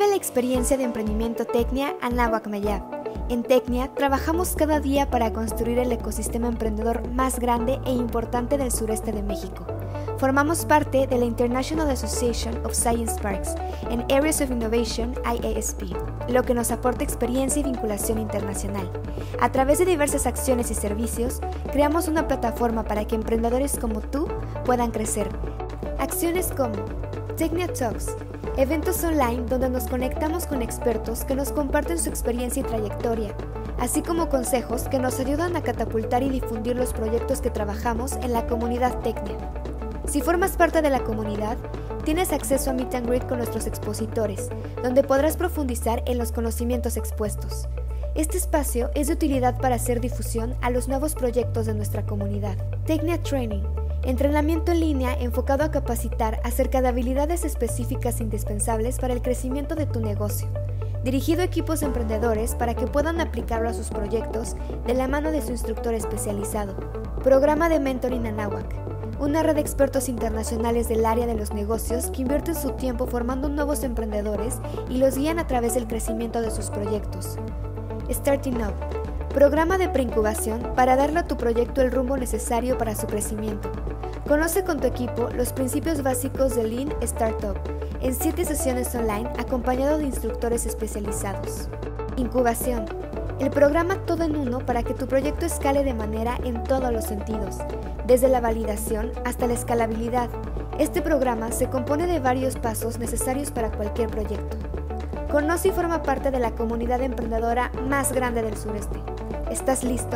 Vive la experiencia de emprendimiento Tecnia Anáhuac Mayab. En Tecnia trabajamos cada día para construir el ecosistema emprendedor más grande e importante del sureste de México. Formamos parte de la International Association of Science Parks en Areas of Innovation IASP, lo que nos aporta experiencia y vinculación internacional. A través de diversas acciones y servicios, creamos una plataforma para que emprendedores como tú puedan crecer. Acciones como Tecnia Talks, eventos online donde nos conectamos con expertos que nos comparten su experiencia y trayectoria, así como consejos que nos ayudan a catapultar y difundir los proyectos que trabajamos en la comunidad Tecnia. Si formas parte de la comunidad, tienes acceso a Meet and Greet con nuestros expositores, donde podrás profundizar en los conocimientos expuestos. Este espacio es de utilidad para hacer difusión a los nuevos proyectos de nuestra comunidad. Tecnia Training, entrenamiento en línea enfocado a capacitar acerca de habilidades específicas indispensables para el crecimiento de tu negocio, dirigido a equipos emprendedores para que puedan aplicarlo a sus proyectos de la mano de su instructor especializado. Programa de Mentoring Anáhuac, una red de expertos internacionales del área de los negocios que invierten su tiempo formando nuevos emprendedores y los guían a través del crecimiento de sus proyectos. Starting Up, programa de preincubación para darle a tu proyecto el rumbo necesario para su crecimiento. Conoce con tu equipo los principios básicos de Lean Startup en 7 sesiones online acompañado de instructores especializados. Incubación, el programa todo en uno para que tu proyecto escale de manera en todos los sentidos, desde la validación hasta la escalabilidad. Este programa se compone de varios pasos necesarios para cualquier proyecto. Conoce y forma parte de la comunidad emprendedora más grande del sureste. ¿Estás listo?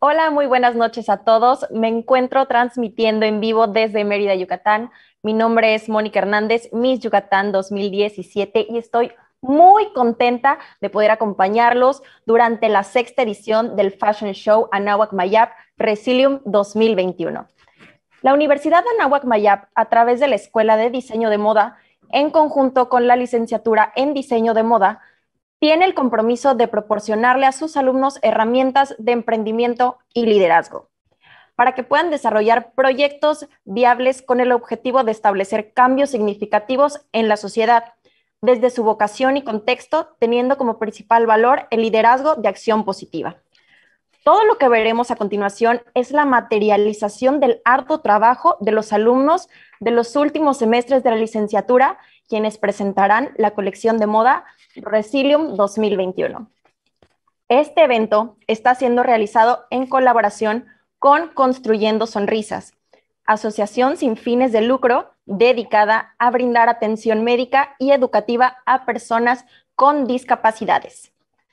Hola, muy buenas noches a todos. Me encuentro transmitiendo en vivo desde Mérida, Yucatán. Mi nombre es Mónica Hernández, Miss Yucatán 2017, y estoy muy contenta de poder acompañarlos durante la sexta edición del Fashion Show Anáhuac Mayap Resilium 2021. La Universidad Anáhuac Mayap, a través de la Escuela de Diseño de Moda, en conjunto con la licenciatura en Diseño de Moda, tiene el compromiso de proporcionarle a sus alumnos herramientas de emprendimiento y liderazgo para que puedan desarrollar proyectos viables con el objetivo de establecer cambios significativos en la sociedad, desde su vocación y contexto, teniendo como principal valor el liderazgo de acción positiva. Todo lo que veremos a continuación es la materialización del arduo trabajo de los alumnos de los últimos semestres de la licenciatura, quienes presentarán la colección de moda Resilium 2021. Este evento está siendo realizado en colaboración con Construyendo Sonrisas, asociación sin fines de lucro dedicada a brindar atención médica y educativa a personas con discapacidades.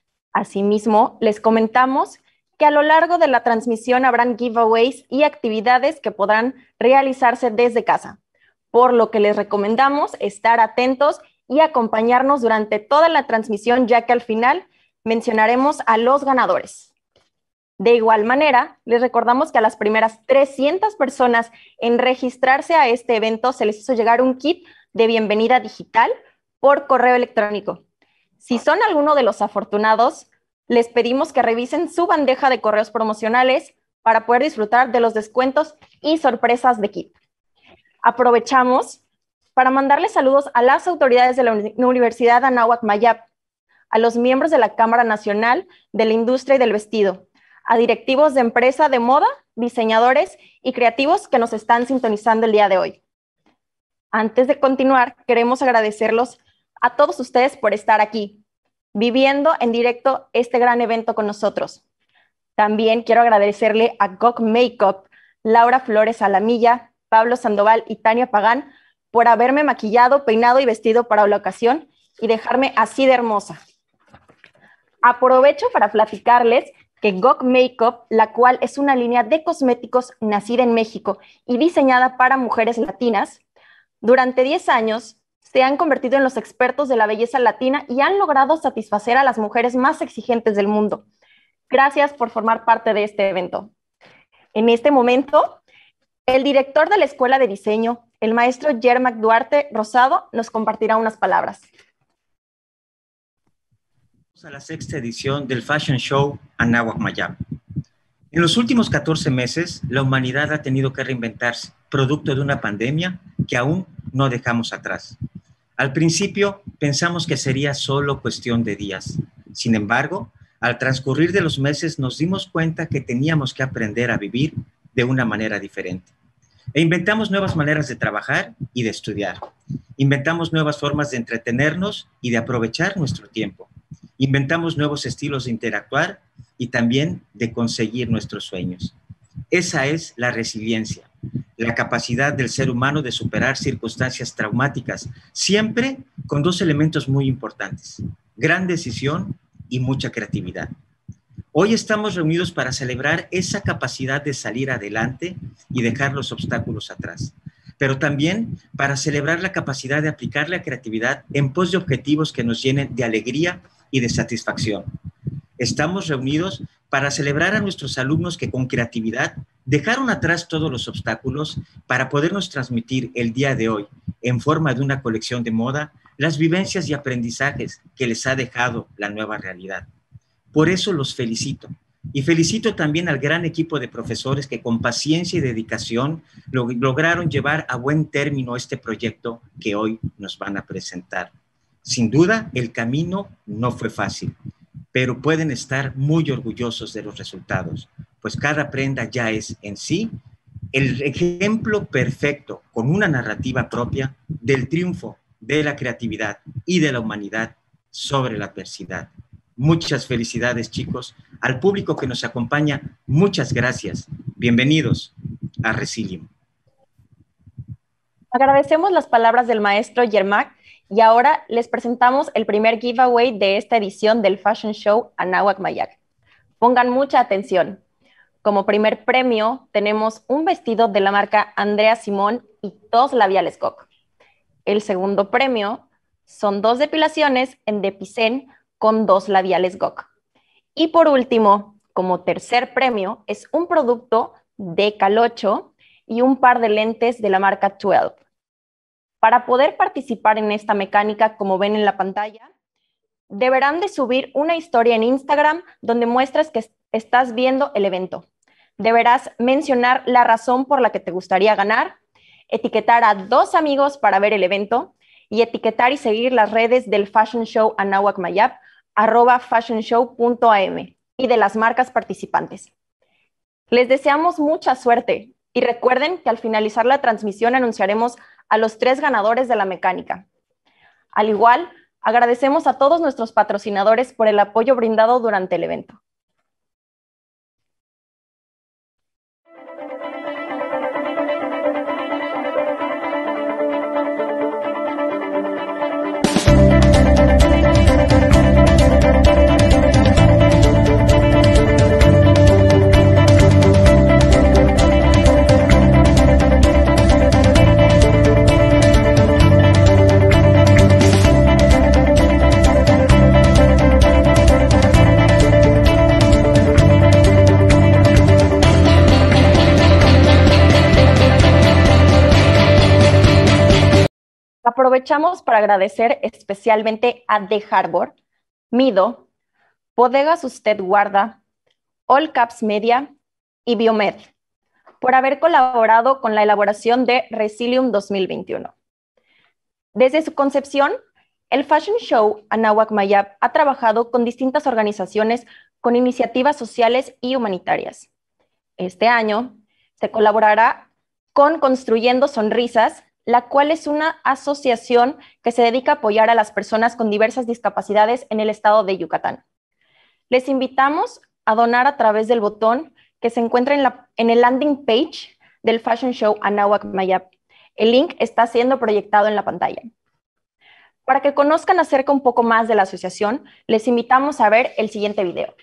Asimismo, les comentamos que a lo largo de la transmisión habrán giveaways y actividades que podrán realizarse desde casa, por lo que les recomendamos estar atentos y acompañarnos durante toda la transmisión, ya que al final mencionaremos a los ganadores. De igual manera, les recordamos que a las primeras 300 personas en registrarse a este evento se les hizo llegar un kit de bienvenida digital por correo electrónico. Si son alguno de los afortunados, les pedimos que revisen su bandeja de correos promocionales para poder disfrutar de los descuentos y sorpresas de kit. Aprovechamos para mandarles saludos a las autoridades de la Universidad Anáhuac Mayap, a los miembros de la Cámara Nacional de la Industria y del Vestido, a directivos de empresa de moda, diseñadores y creativos que nos están sintonizando el día de hoy. Antes de continuar, queremos agradecerlos a todos ustedes por estar aquí, viviendo en directo este gran evento con nosotros. También quiero agradecerle a GOC Makeup, Laura Flores Alamilla, Pablo Sandoval y Tania Pagán por haberme maquillado, peinado y vestido para la ocasión y dejarme así de hermosa. Aprovecho para platicarles que GOC Makeup, la cual es una línea de cosméticos nacida en México y diseñada para mujeres latinas, durante 10 años se han convertido en los expertos de la belleza latina y han logrado satisfacer a las mujeres más exigentes del mundo. Gracias por formar parte de este evento. En este momento, el director de la Escuela de Diseño, el maestro Yermac Duarte Rosado, nos compartirá unas palabras. A la sexta edición del Fashion Show Anáhuac Mayap. En los últimos 14 meses, la humanidad ha tenido que reinventarse, producto de una pandemia que aún no dejamos atrás. Al principio pensamos que sería solo cuestión de días. Sin embargo, al transcurrir de los meses nos dimos cuenta que teníamos que aprender a vivir de una manera diferente. E inventamos nuevas maneras de trabajar y de estudiar. Inventamos nuevas formas de entretenernos y de aprovechar nuestro tiempo. Inventamos nuevos estilos de interactuar y también de conseguir nuestros sueños. Esa es la resiliencia, la capacidad del ser humano de superar circunstancias traumáticas, siempre con dos elementos muy importantes: gran decisión y mucha creatividad. Hoy estamos reunidos para celebrar esa capacidad de salir adelante y dejar los obstáculos atrás, pero también para celebrar la capacidad de aplicar la creatividad en pos de objetivos que nos llenen de alegría y de satisfacción. Estamos reunidos para celebrar a nuestros alumnos que con creatividad dejaron atrás todos los obstáculos para podernos transmitir el día de hoy, en forma de una colección de moda, las vivencias y aprendizajes que les ha dejado la nueva realidad. Por eso los felicito. Y felicito también al gran equipo de profesores que con paciencia y dedicación lograron llevar a buen término este proyecto que hoy nos van a presentar. Sin duda, el camino no fue fácil, pero pueden estar muy orgullosos de los resultados, pues cada prenda ya es en sí el ejemplo perfecto, con una narrativa propia, del triunfo de la creatividad y de la humanidad sobre la adversidad. Muchas felicidades, chicos. Al público que nos acompaña, muchas gracias. Bienvenidos a Resilium. Agradecemos las palabras del maestro Yermac y ahora les presentamos el primer giveaway de esta edición del Fashion Show Anáhuac Mayap. Pongan mucha atención. Como primer premio tenemos un vestido de la marca Andrea Simón y 2 labiales GOK. El segundo premio son 2 depilaciones en Depicen con 2 labiales GOK. Y por último, como tercer premio, es un producto de Calocho y un par de lentes de la marca 12. Para poder participar en esta mecánica, como ven en la pantalla, deberán de subir una historia en Instagram donde muestres que estás viendo el evento. Deberás mencionar la razón por la que te gustaría ganar, etiquetar a 2 amigos para ver el evento y etiquetar y seguir las redes del Fashion Show Anáhuac Mayab, @fashionshow.am y de las marcas participantes. Les deseamos mucha suerte y recuerden que al finalizar la transmisión anunciaremos a los 3 ganadores de la mecánica. Al igual, agradecemos a todos nuestros patrocinadores por el apoyo brindado durante el evento. Aprovechamos para agradecer especialmente a The Harbor, Mido, Bodegas Usted Guarda, All Caps Media y Biomed por haber colaborado con la elaboración de Resilium 2021. Desde su concepción, el Fashion Show Anáhuac Mayab ha trabajado con distintas organizaciones con iniciativas sociales y humanitarias. Este año se colaborará con Construyendo Sonrisas, la cual es una asociación que se dedica a apoyar a las personas con diversas discapacidades en el estado de Yucatán. Les invitamos a donar a través del botón que se encuentra en el landing page del Fashion Show Anáhuac Mayab. El link está siendo proyectado en la pantalla. Para que conozcan acerca un poco más de la asociación, les invitamos a ver el siguiente video.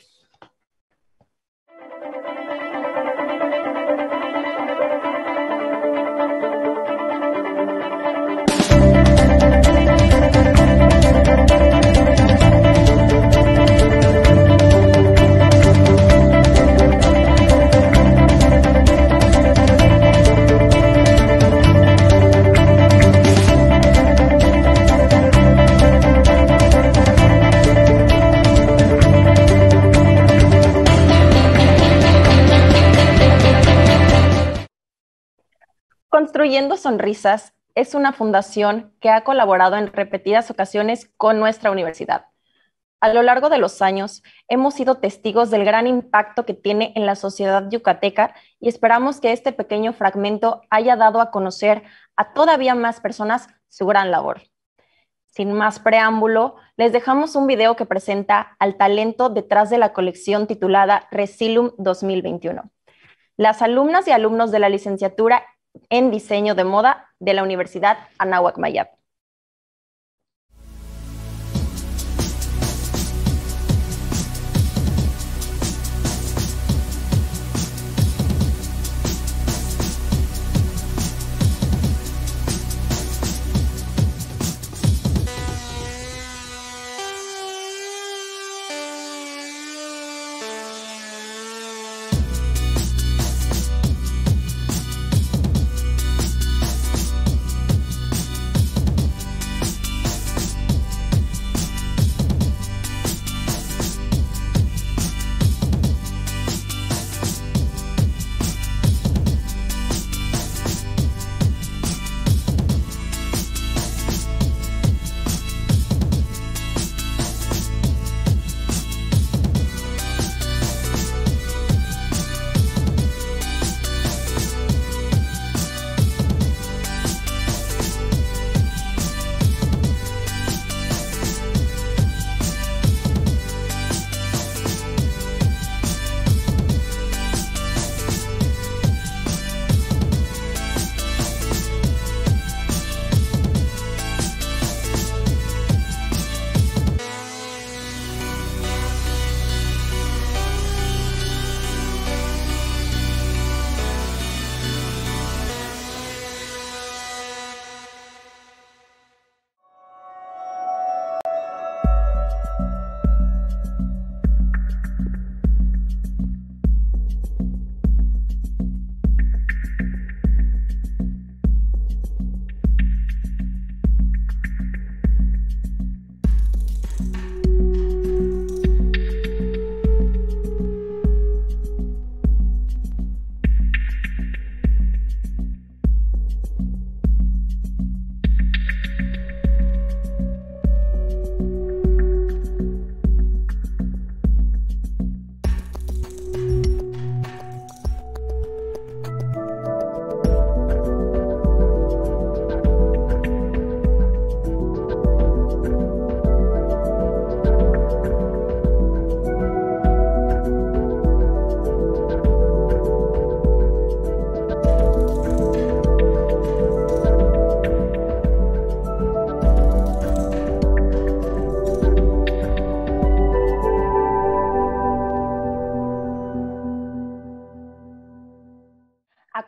Construyendo Sonrisas es una fundación que ha colaborado en repetidas ocasiones con nuestra universidad. A lo largo de los años, hemos sido testigos del gran impacto que tiene en la sociedad yucateca y esperamos que este pequeño fragmento haya dado a conocer a todavía más personas su gran labor. Sin más preámbulo, les dejamos un video que presenta al talento detrás de la colección titulada Resilium 2021. Las alumnas y alumnos de la licenciatura en Diseño de Moda de la Universidad Anáhuac Mayab.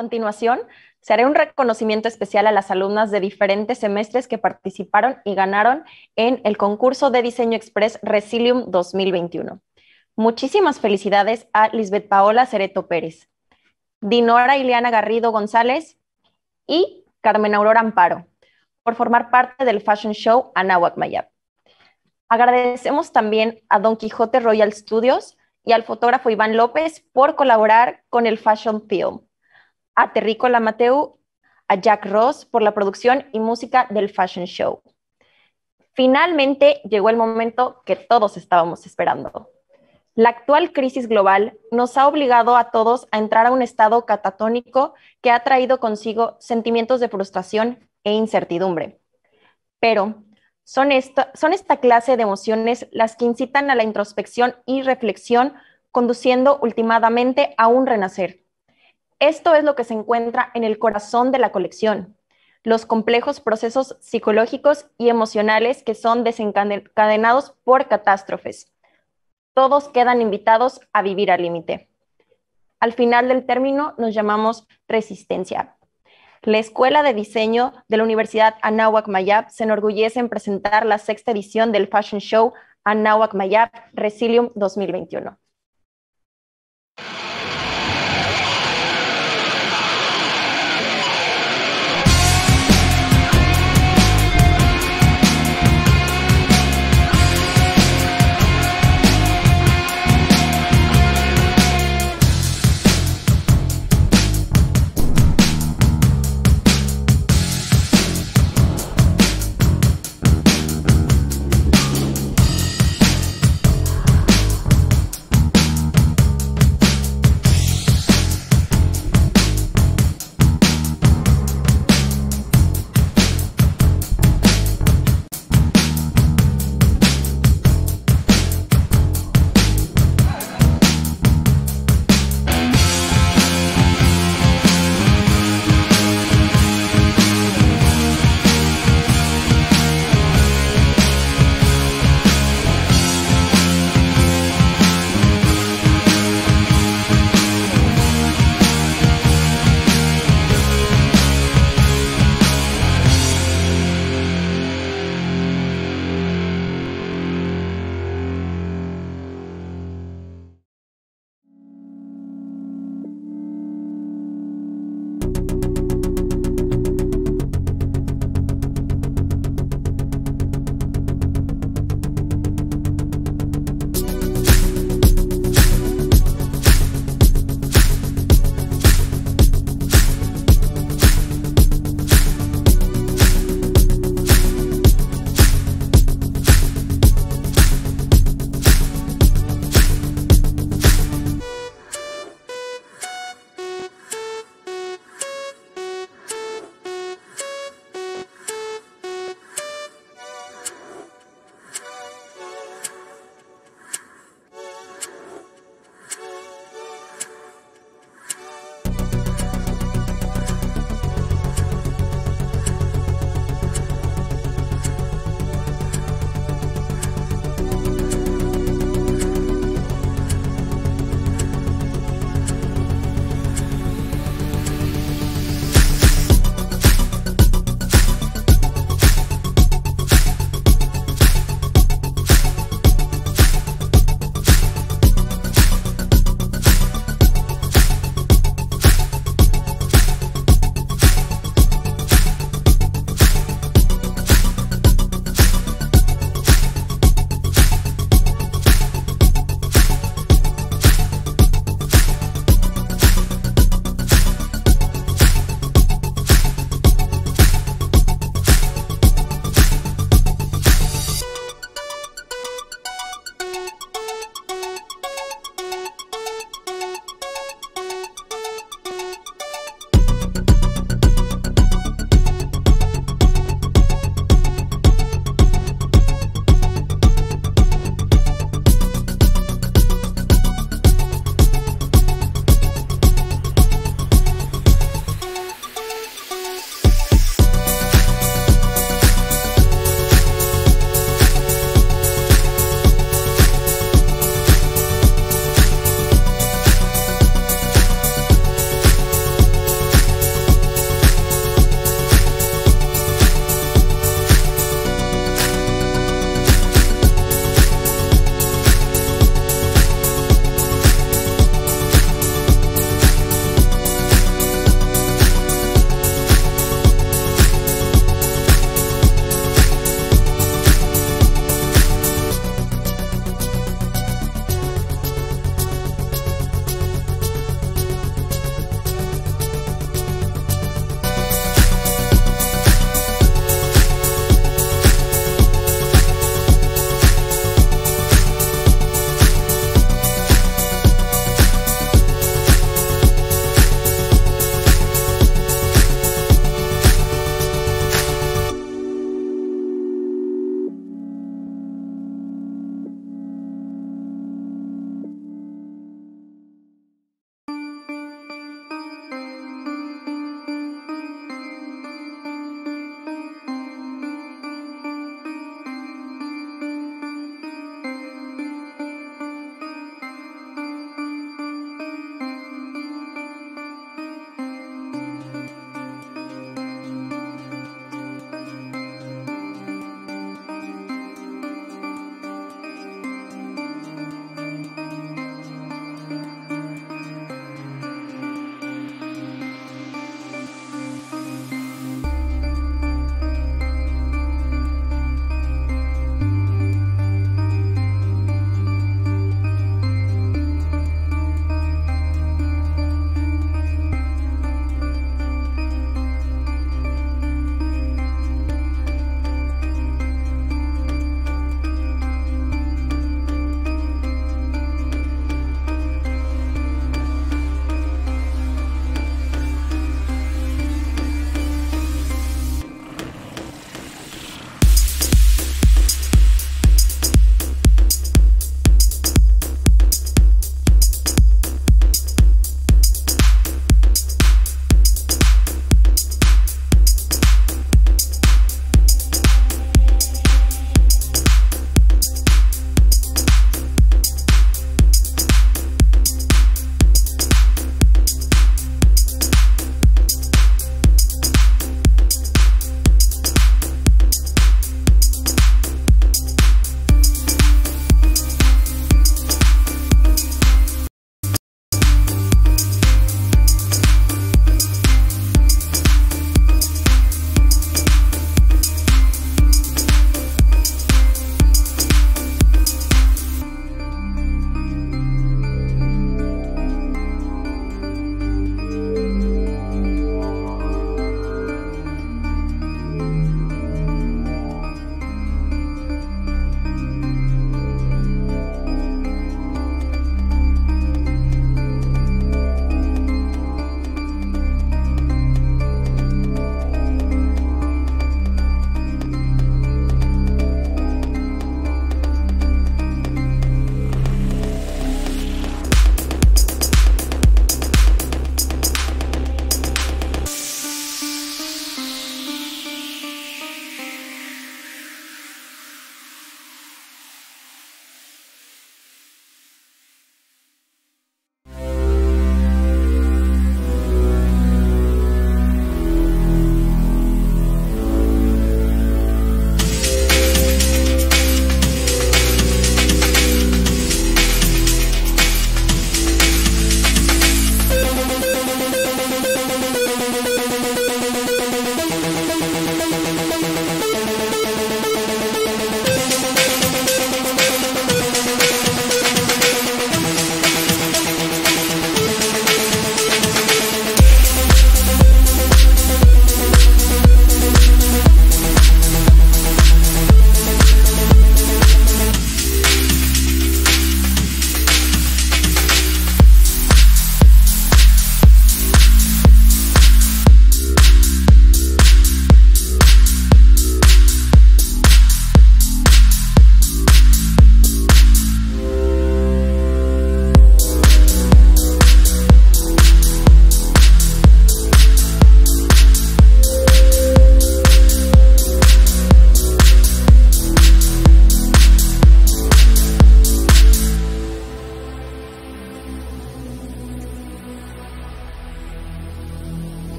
continuación, se hará un reconocimiento especial a las alumnas de diferentes semestres que participaron y ganaron en el concurso de Diseño Express Resilium 2021. Muchísimas felicidades a Lisbeth Paola Cereto Pérez, Dinora Ileana Garrido González y Carmen Aurora Amparo por formar parte del Fashion Show Anáhuac Mayab. Agradecemos también a Don Quijote Royal Studios y al fotógrafo Iván López por colaborar con el Fashion Film, a Terrícola Mateu, a Jack Ross por la producción y música del Fashion Show. Finalmente llegó el momento que todos estábamos esperando. La actual crisis global nos ha obligado a todos a entrar a un estado catatónico que ha traído consigo sentimientos de frustración e incertidumbre. Pero son esta clase de emociones las que incitan a la introspección y reflexión, conduciendo últimamente a un renacer. Esto es lo que se encuentra en el corazón de la colección, los complejos procesos psicológicos y emocionales que son desencadenados por catástrofes. Todos quedan invitados a vivir al límite. Al final del término nos llamamos resistencia. La Escuela de Diseño de la Universidad Anáhuac Mayab se enorgullece en presentar la 6ª edición del Fashion Show Anáhuac Mayab Resilium 2021.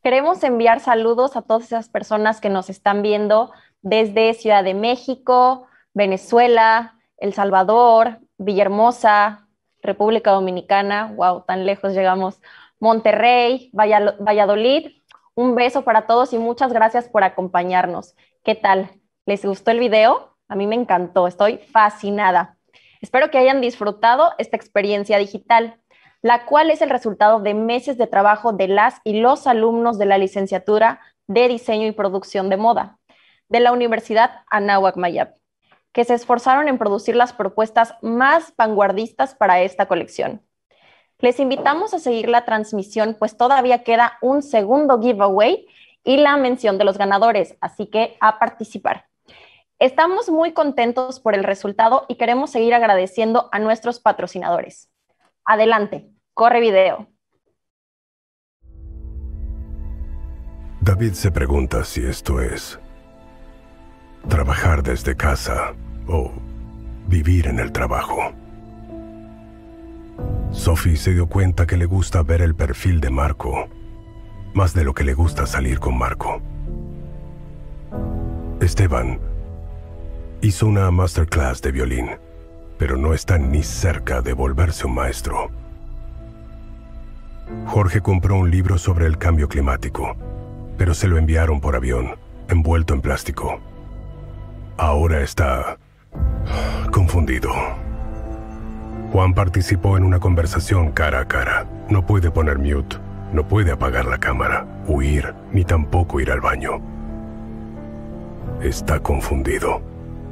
Queremos enviar saludos a todas esas personas que nos están viendo desde Ciudad de México, Venezuela, El Salvador, Villahermosa, República Dominicana, wow, tan lejos llegamos, Monterrey, Valladolid. Un beso para todos y muchas gracias por acompañarnos. ¿Qué tal? ¿Les gustó el video? A mí me encantó, estoy fascinada. Espero que hayan disfrutado esta experiencia digital, la cual es el resultado de meses de trabajo de las y los alumnos de la licenciatura de Diseño y Producción de Moda de la Universidad Anáhuac Mayap, que se esforzaron en producir las propuestas más vanguardistas para esta colección. Les invitamos a seguir la transmisión, pues todavía queda un segundo giveaway y la mención de los ganadores, así que a participar. Estamos muy contentos por el resultado y queremos seguir agradeciendo a nuestros patrocinadores. Adelante, corre video. David se pregunta si esto es trabajar desde casa o vivir en el trabajo. Sophie se dio cuenta que le gusta ver el perfil de Marco, más de lo que le gusta salir con Marco. Esteban hizo una masterclass de violín, pero no está ni cerca de volverse un maestro. Jorge compró un libro sobre el cambio climático, pero se lo enviaron por avión, envuelto en plástico. Ahora está confundido. Juan participó en una conversación cara a cara. No puede poner mute, no puede apagar la cámara, huir, ni tampoco ir al baño. Está confundido.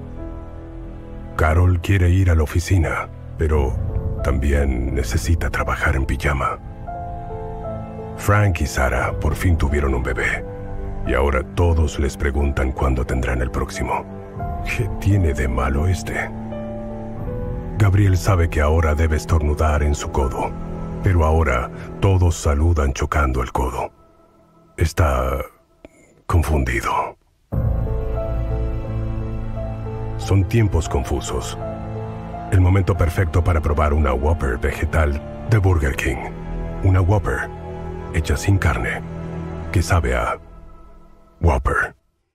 Carol quiere ir a la oficina, pero también necesita trabajar en pijama. Frank y Sara por fin tuvieron un bebé, y ahora todos les preguntan cuándo tendrán el próximo. ¿Qué tiene de malo este? Gabriel sabe que ahora debe estornudar en su codo, pero ahora todos saludan chocando el codo. Está confundido. Son tiempos confusos. El momento perfecto para probar una Whopper vegetal de Burger King. Una Whopper hecha sin carne, que sabe a Whopper.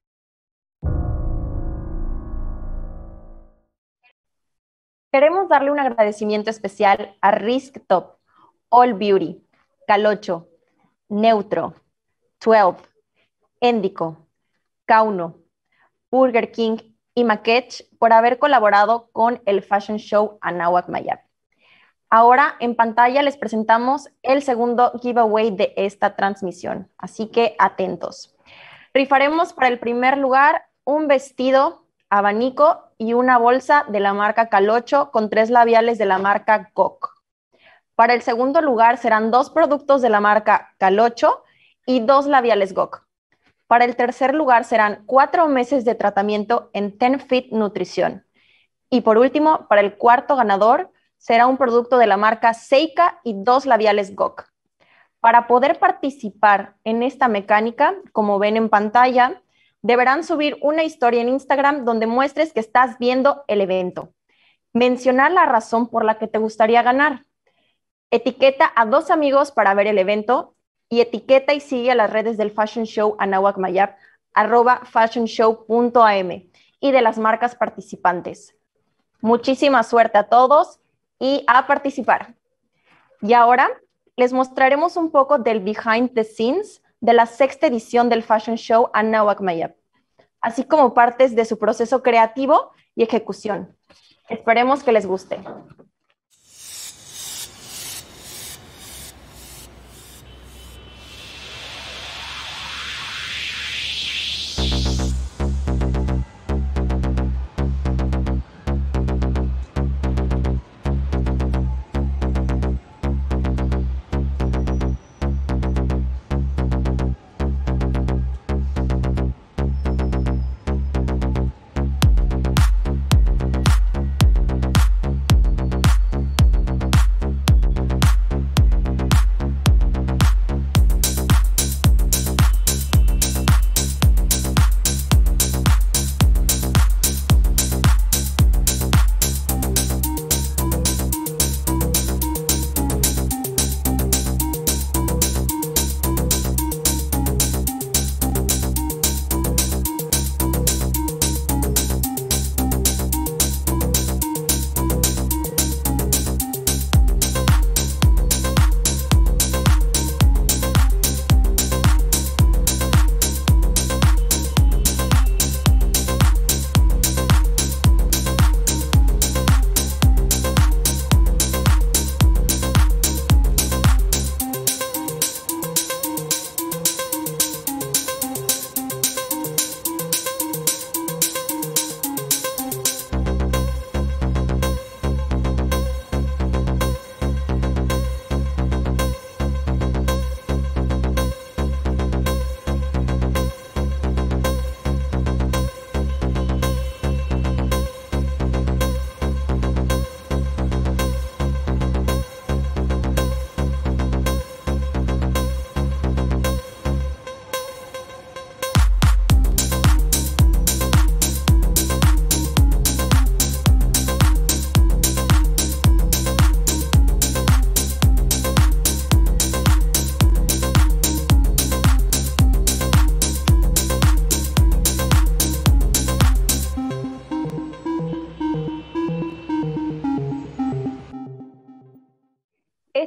Queremos darle un agradecimiento especial a Risk Top, All Beauty, Calocho, Neutro, 12, Endico, Kauno, Burger King y Makech por haber colaborado con el Fashion Show Anáhuac Mayap. Ahora en pantalla les presentamos el segundo giveaway de esta transmisión, así que atentos. Rifaremos para el primer lugar un vestido, abanico y una bolsa de la marca Calocho con 3 labiales de la marca GOK. Para el segundo lugar serán 2 productos de la marca Calocho y 2 labiales GOK. Para el tercer lugar serán 4 meses de tratamiento en TenFit Nutrición. Y por último, para el cuarto ganador será un producto de la marca Seika y 2 labiales GOK. Para poder participar en esta mecánica, como ven en pantalla, deberán subir una historia en Instagram donde muestres que estás viendo el evento. Mencionar la razón por la que te gustaría ganar. Etiqueta a 2 amigos para ver el evento y etiqueta y sigue a las redes del Fashion Show Anáhuac Mayap, @fashionshow.am y de las marcas participantes. Muchísima suerte a todos y a participar. Y ahora les mostraremos un poco del behind the scenes de la 6ª edición del Fashion Show Anáhuac Mayap, así como partes de su proceso creativo y ejecución. Esperemos que les guste.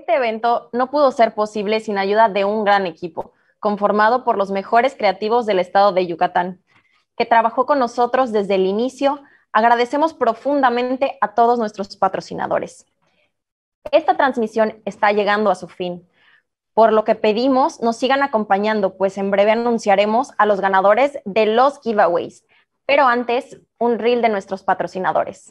Este evento no pudo ser posible sin ayuda de un gran equipo, conformado por los mejores creativos del estado de Yucatán, que trabajó con nosotros desde el inicio. Agradecemos profundamente a todos nuestros patrocinadores. Esta transmisión está llegando a su fin, por lo que pedimos nos sigan acompañando, pues en breve anunciaremos a los ganadores de los giveaways. Pero antes, un reel de nuestros patrocinadores.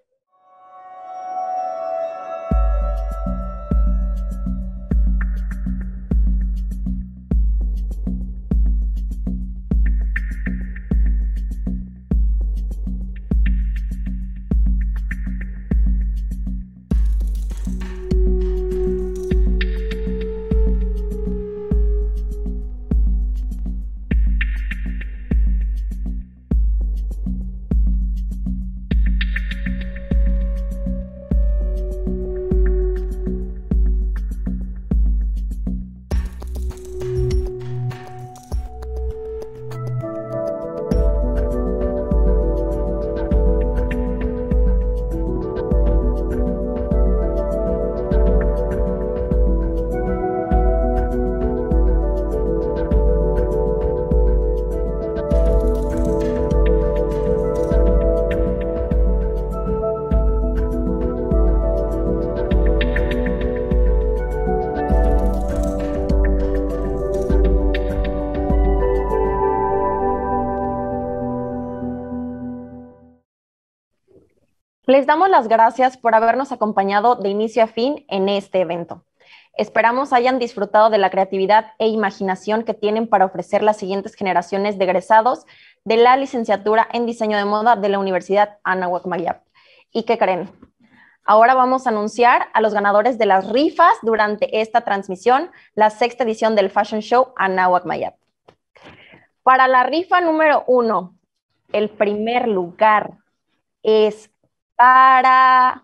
Les damos las gracias por habernos acompañado de inicio a fin en este evento. Esperamos hayan disfrutado de la creatividad e imaginación que tienen para ofrecer las siguientes generaciones de egresados de la licenciatura en diseño de moda de la Universidad Anáhuac Mayap. ¿Y qué creen? Ahora vamos a anunciar a los ganadores de las rifas durante esta transmisión, la sexta edición del Fashion Show Anáhuac Mayap. Para la rifa número 1, el primer lugar es para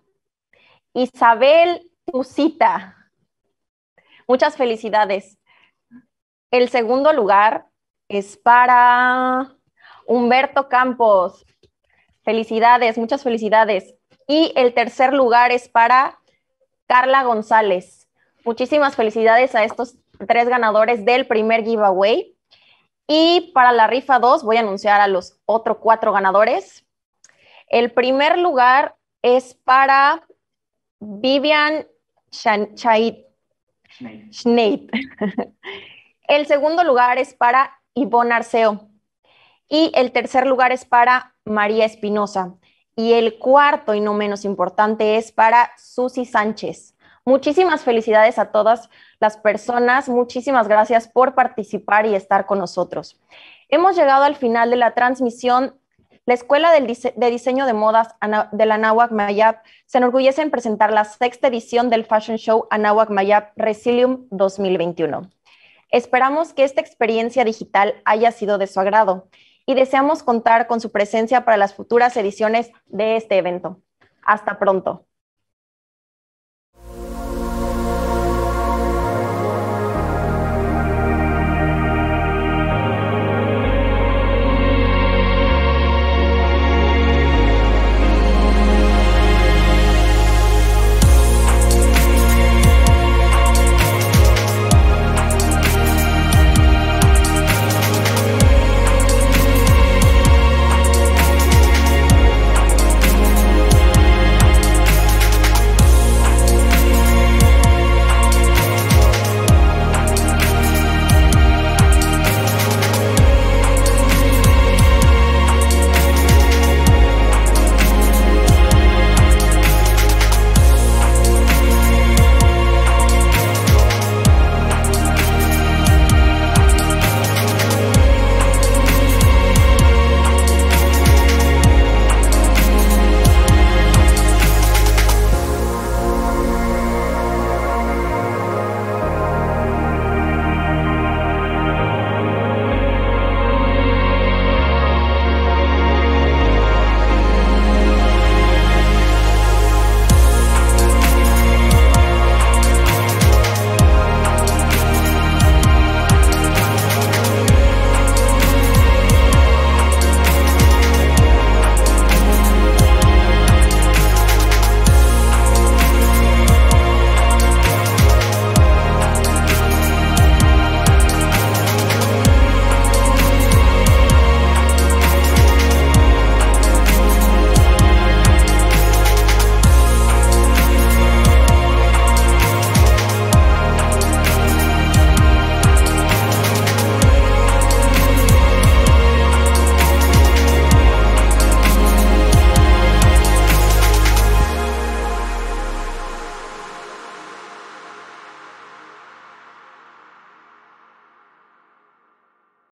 Isabel Tucita. Muchas felicidades. El segundo lugar es para Humberto Campos. Felicidades, muchas felicidades. Y el tercer lugar es para Carla González. Muchísimas felicidades a estos 3 ganadores del primer giveaway. Y para la rifa 2 voy a anunciar a los otros 4 ganadores. El primer lugar es para Vivian Schneid. El segundo lugar es para Ivonne Arceo. Y el tercer lugar es para María Espinosa. Y el cuarto y no menos importante es para Susi Sánchez. Muchísimas felicidades a todas las personas. Muchísimas gracias por participar y estar con nosotros. Hemos llegado al final de la transmisión. La Escuela de Diseño de Modas de la Anáhuac Mayap se enorgullece en presentar la sexta edición del Fashion Show Anáhuac Mayap Resilium 2021. Esperamos que esta experiencia digital haya sido de su agrado y deseamos contar con su presencia para las futuras ediciones de este evento. Hasta pronto.